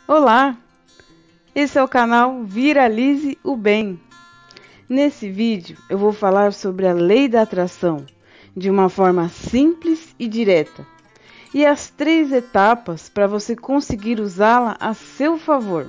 Olá, esse é o canal Viralize o Bem. Nesse vídeo eu vou falar sobre a lei da atração de uma forma simples e direta e as 3 etapas para você conseguir usá-la a seu favor.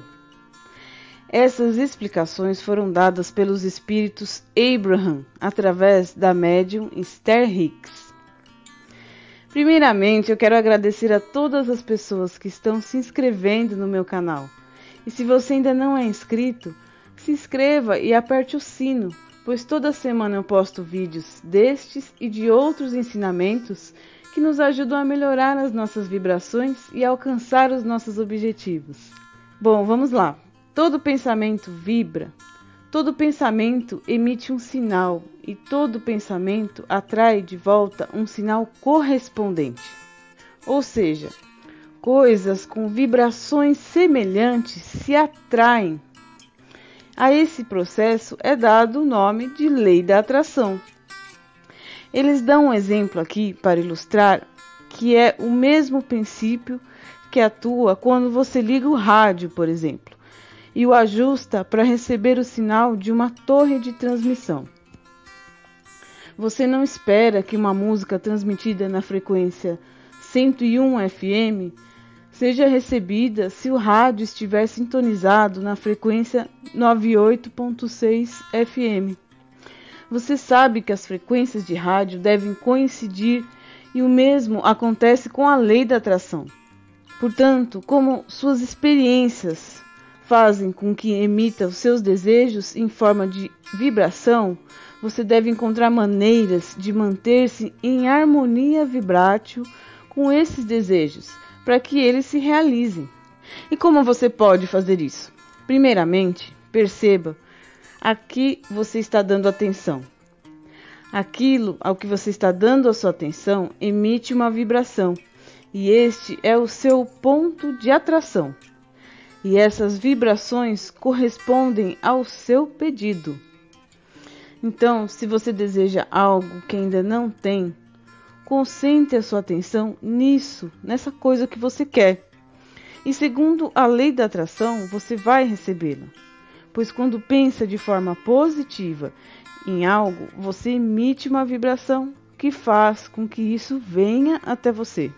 Essas explicações foram dadas pelos espíritos Abraham através da médium Esther Hicks. Primeiramente, eu quero agradecer a todas as pessoas que estão se inscrevendo no meu canal. E se você ainda não é inscrito, se inscreva e aperte o sino, pois toda semana eu posto vídeos destes e de outros ensinamentos que nos ajudam a melhorar as nossas vibrações e alcançar os nossos objetivos. Bom, vamos lá. Todo pensamento vibra. Todo pensamento emite um sinal e todo pensamento atrai de volta um sinal correspondente. Ou seja, coisas com vibrações semelhantes se atraem. A esse processo é dado o nome de lei da atração. Eles dão um exemplo aqui para ilustrar que é o mesmo princípio que atua quando você liga o rádio, por exemplo, e o ajusta para receber o sinal de uma torre de transmissão. Você não espera que uma música transmitida na frequência 101 FM seja recebida se o rádio estiver sintonizado na frequência 98.6 FM. Você sabe que as frequências de rádio devem coincidir e o mesmo acontece com a lei da atração. Portanto, como suas experiências fazem com que emita os seus desejos em forma de vibração, você deve encontrar maneiras de manter-se em harmonia vibrátil com esses desejos, para que eles se realizem. E como você pode fazer isso? Primeiramente, perceba a que você está dando atenção. Aquilo ao que você está dando a sua atenção emite uma vibração, e este é o seu ponto de atração. E essas vibrações correspondem ao seu pedido. Então, se você deseja algo que ainda não tem, concentre a sua atenção nisso, nessa coisa que você quer. E segundo a lei da atração, você vai recebê-la. Pois quando pensa de forma positiva em algo, você emite uma vibração que faz com que isso venha até você.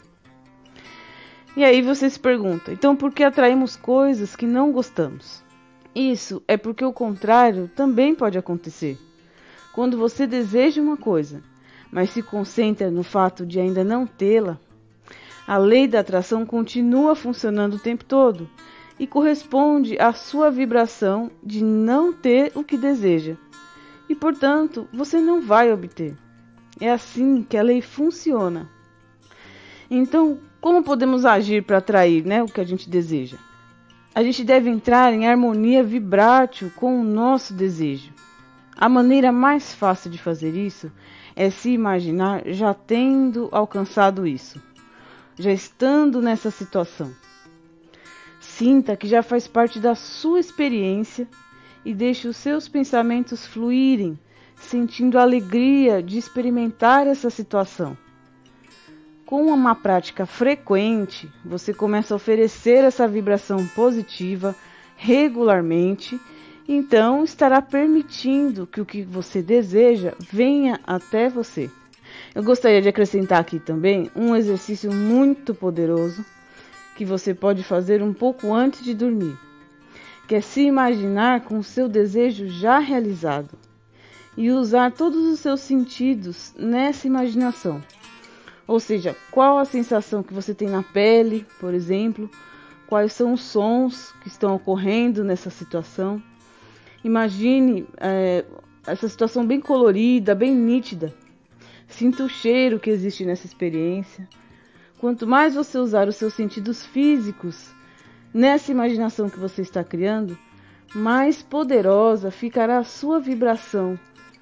E aí você se pergunta, então por que atraímos coisas que não gostamos? Isso é porque o contrário também pode acontecer. Quando você deseja uma coisa, mas se concentra no fato de ainda não tê-la, a lei da atração continua funcionando o tempo todo e corresponde à sua vibração de não ter o que deseja. E, portanto, você não vai obter. É assim que a lei funciona. Então, como podemos agir para atrair, o que a gente deseja? A gente deve entrar em harmonia vibrátil com o nosso desejo. A maneira mais fácil de fazer isso é se imaginar já tendo alcançado isso, já estando nessa situação. Sinta que já faz parte da sua experiência e deixe os seus pensamentos fluírem, sentindo a alegria de experimentar essa situação. Com uma prática frequente, você começa a oferecer essa vibração positiva regularmente, então estará permitindo que o que você deseja venha até você. Eu gostaria de acrescentar aqui também um exercício muito poderoso que você pode fazer um pouco antes de dormir, que é se imaginar com o seu desejo já realizado e usar todos os seus sentidos nessa imaginação. Ou seja, qual a sensação que você tem na pele, por exemplo, quais são os sons que estão ocorrendo nessa situação. Imagine essa situação bem colorida, bem nítida. Sinta o cheiro que existe nessa experiência. Quanto mais você usar os seus sentidos físicos nessa imaginação que você está criando, mais poderosa ficará a sua vibração.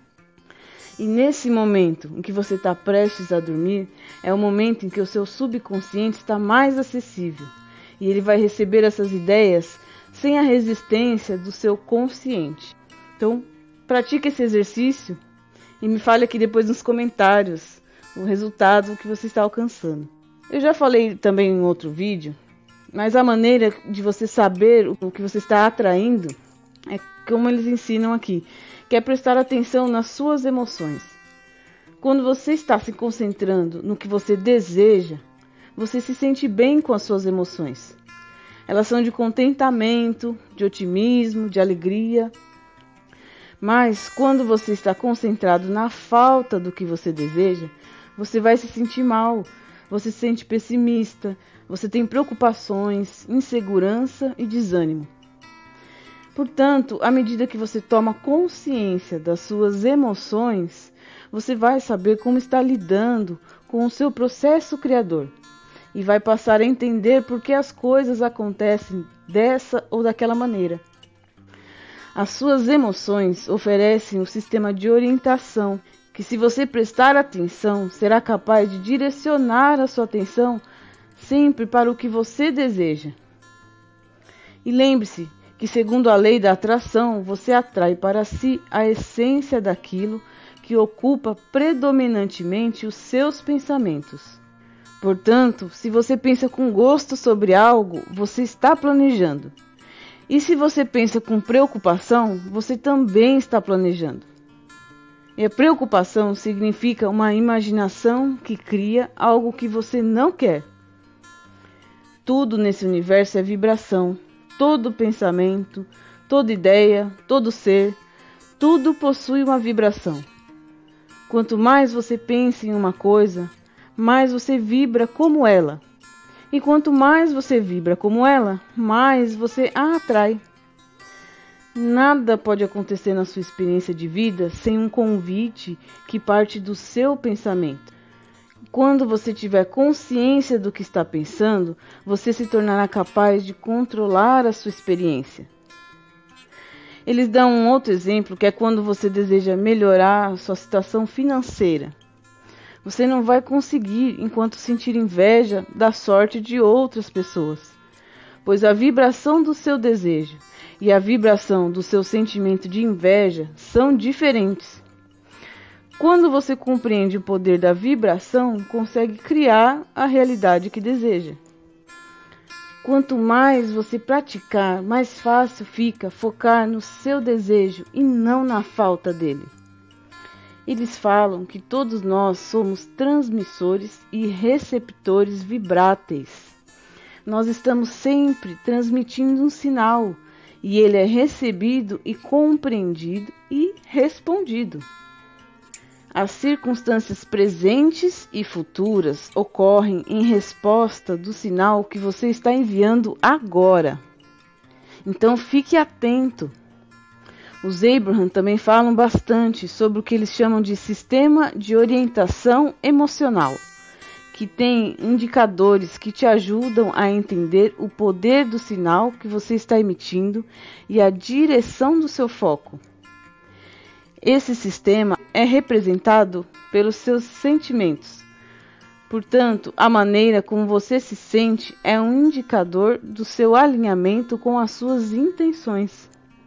E nesse momento em que você está prestes a dormir, é o momento em que o seu subconsciente está mais acessível. E ele vai receber essas ideias sem a resistência do seu consciente. Então, pratique esse exercício e me fale aqui depois nos comentários o resultado que você está alcançando. Eu já falei também em outro vídeo Mas a maneira de você saber o que você está atraindo é como eles ensinam aqui, que é prestar atenção nas suas emoções. Quando você está se concentrando no que você deseja, você se sente bem com as suas emoções. Elas são de contentamento, de otimismo, de alegria. Mas quando você está concentrado na falta do que você deseja, você vai se sentir mal, você se sente pessimista, você tem preocupações, insegurança e desânimo. Portanto, à medida que você toma consciência das suas emoções, você vai saber como está lidando com o seu processo criador e vai passar a entender por que as coisas acontecem dessa ou daquela maneira. As suas emoções oferecem um sistema de orientação que, se você prestar atenção, será capaz de direcionar a sua atenção sempre para o que você deseja. E lembre-se que, segundo a lei da atração, você atrai para si a essência daquilo que ocupa predominantemente os seus pensamentos. Portanto, se você pensa com gosto sobre algo, você está planejando. E se você pensa com preocupação, você também está planejando. E a preocupação significa uma imaginação que cria algo que você não quer. Tudo nesse universo é vibração. Todo pensamento, toda ideia, todo ser, tudo possui uma vibração. Quanto mais você pensa em uma coisa, mais você vibra como ela. E quanto mais você vibra como ela, mais você a atrai. Nada pode acontecer na sua experiência de vida sem um convite que parte do seu pensamento. Quando você tiver consciência do que está pensando, você se tornará capaz de controlar a sua experiência. Eles dão um outro exemplo, que é quando você deseja melhorar a sua situação financeira. Você não vai conseguir enquanto sentir inveja da sorte de outras pessoas, pois a vibração do seu desejo e a vibração do seu sentimento de inveja são diferentes. Quando você compreende o poder da vibração, consegue criar a realidade que deseja. Quanto mais você praticar, mais fácil fica focar no seu desejo e não na falta dele. Eles falam que todos nós somos transmissores e receptores vibráteis. Nós estamos sempre transmitindo um sinal, e ele é recebido e compreendido e respondido. As circunstâncias presentes e futuras ocorrem em resposta do sinal que você está enviando agora. Então fique atento. Os Abraham também falam bastante sobre o que eles chamam de sistema de orientação emocional, que tem indicadores que te ajudam a entender o poder do sinal que você está emitindo e a direção do seu foco. Esse sistema é representado pelos seus sentimentos. Portanto, a maneira como você se sente é um indicador do seu alinhamento com as suas intenções.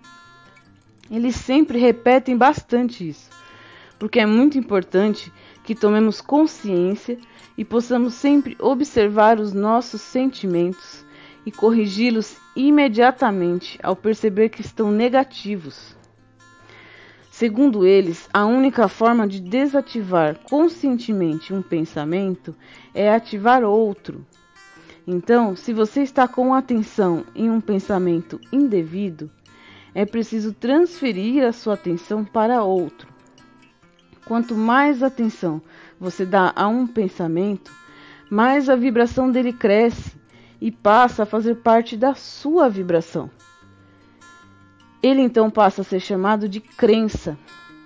Eles sempre repetem bastante isso, porque é muito importante que tomemos consciência e possamos sempre observar os nossos sentimentos e corrigi-los imediatamente ao perceber que estão negativos. Segundo eles, a única forma de desativar conscientemente um pensamento é ativar outro. Então, se você está com atenção em um pensamento indevido, é preciso transferir a sua atenção para outro. Quanto mais atenção você dá a um pensamento, mais a vibração dele cresce e passa a fazer parte da sua vibração. Ele então passa a ser chamado de crença.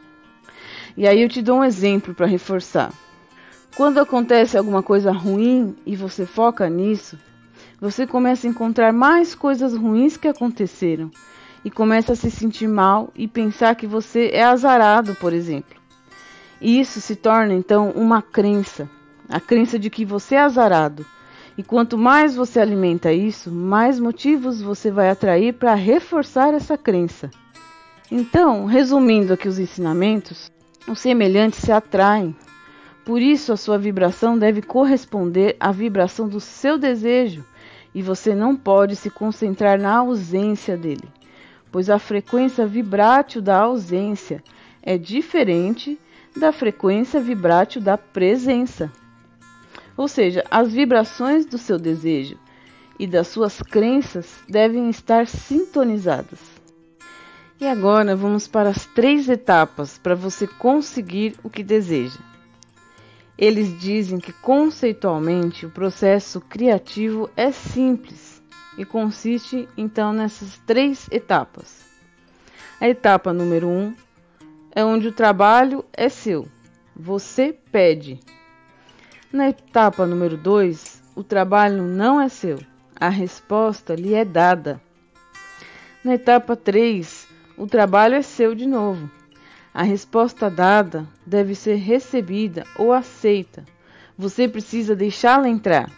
E aí eu te dou um exemplo para reforçar. Quando acontece alguma coisa ruim e você foca nisso, você começa a encontrar mais coisas ruins que aconteceram e começa a se sentir mal e pensar que você é azarado, por exemplo. E isso se torna então uma crença, a crença de que você é azarado. E quanto mais você alimenta isso, mais motivos você vai atrair para reforçar essa crença. Então, resumindo aqui os ensinamentos, os semelhantes se atraem. Por isso, a sua vibração deve corresponder à vibração do seu desejo e você não pode se concentrar na ausência dele, pois a frequência vibrátil da ausência é diferente da frequência vibrátil da presença. Ou seja, as vibrações do seu desejo e das suas crenças devem estar sintonizadas. E agora vamos para as 3 etapas para você conseguir o que deseja. Eles dizem que conceitualmente o processo criativo é simples e consiste então nessas 3 etapas. A etapa número 1 é onde o trabalho é seu, você pede. Na etapa número 2, o trabalho não é seu, a resposta lhe é dada. Na etapa 3, o trabalho é seu de novo. A resposta dada deve ser recebida ou aceita. Você precisa deixá-la entrar.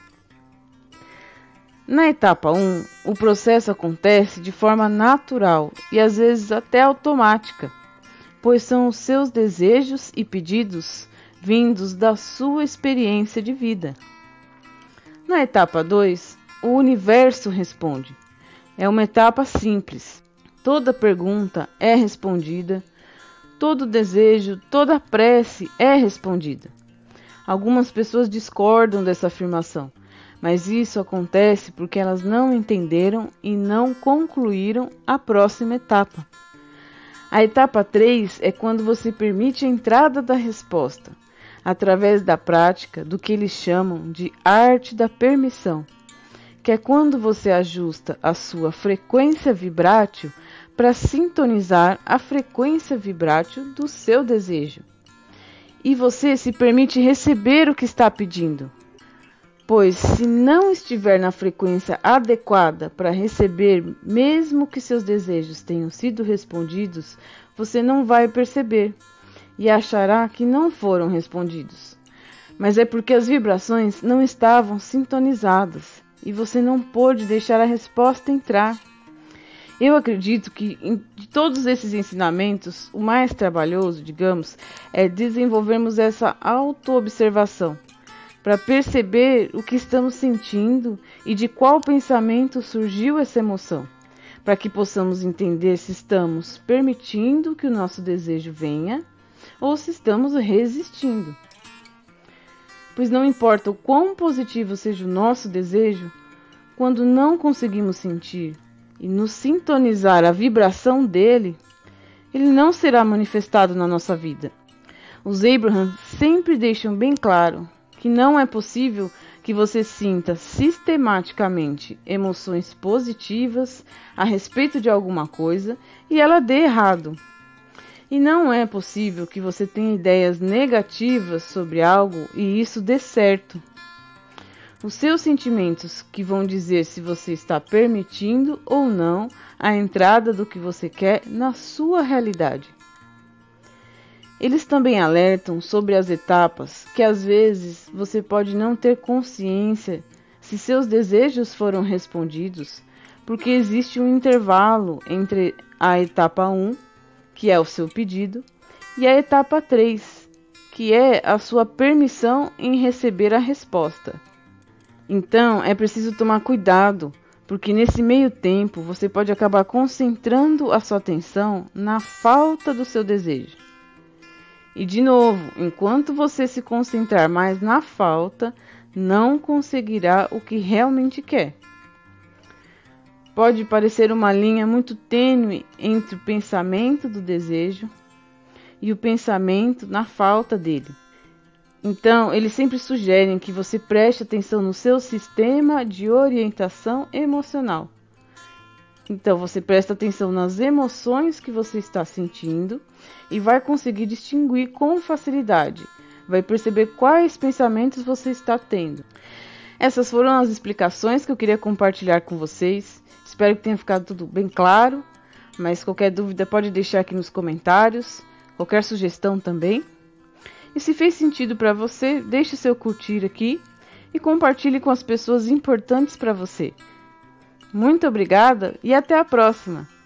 Na etapa 1, o processo acontece de forma natural e às vezes até automática, pois são os seus desejos e pedidos vindos da sua experiência de vida. Na etapa 2, o universo responde. É uma etapa simples. Toda pergunta é respondida, todo desejo, toda prece é respondida. Algumas pessoas discordam dessa afirmação, mas isso acontece porque elas não entenderam e não concluíram a próxima etapa. A etapa 3 é quando você permite a entrada da resposta, através da prática do que eles chamam de arte da permissão, que é quando você ajusta a sua frequência vibrátil para sintonizar a frequência vibrátil do seu desejo. E você se permite receber o que está pedindo. Pois se não estiver na frequência adequada para receber, mesmo que seus desejos tenham sido respondidos, você não vai perceber e achará que não foram respondidos. Mas é porque as vibrações não estavam sintonizadas e você não pôde deixar a resposta entrar. Eu acredito que de todos esses ensinamentos, o mais trabalhoso, digamos, é desenvolvermos essa autoobservação, para perceber o que estamos sentindo e de qual pensamento surgiu essa emoção, para que possamos entender se estamos permitindo que o nosso desejo venha ou se estamos resistindo. Pois não importa o quão positivo seja o nosso desejo, quando não conseguimos sentir e nos sintonizar a vibração dele, ele não será manifestado na nossa vida. Os Abraham sempre deixam bem claro que não é possível que você sinta sistematicamente emoções positivas a respeito de alguma coisa e ela dê errado. E não é possível que você tenha ideias negativas sobre algo e isso dê certo. Os seus sentimentos que vão dizer se você está permitindo ou não a entrada do que você quer na sua realidade. Eles também alertam sobre as etapas que às vezes você pode não ter consciência se seus desejos foram respondidos, porque existe um intervalo entre a etapa 1, que é o seu pedido, e a etapa 3, que é a sua permissão em receber a resposta. Então, é preciso tomar cuidado, porque nesse meio tempo você pode acabar concentrando a sua atenção na falta do seu desejo. E de novo, enquanto você se concentrar mais na falta, não conseguirá o que realmente quer. Pode parecer uma linha muito tênue entre o pensamento do desejo e o pensamento na falta dele. Então, eles sempre sugerem que você preste atenção no seu sistema de orientação emocional. Então, você presta atenção nas emoções que você está sentindo e vai conseguir distinguir com facilidade. Vai perceber quais pensamentos você está tendo. Essas foram as explicações que eu queria compartilhar com vocês. Espero que tenha ficado tudo bem claro, mas qualquer dúvida pode deixar aqui nos comentários, qualquer sugestão também. E se fez sentido para você, deixe seu curtir aqui e compartilhe com as pessoas importantes para você. Muito obrigada e até a próxima!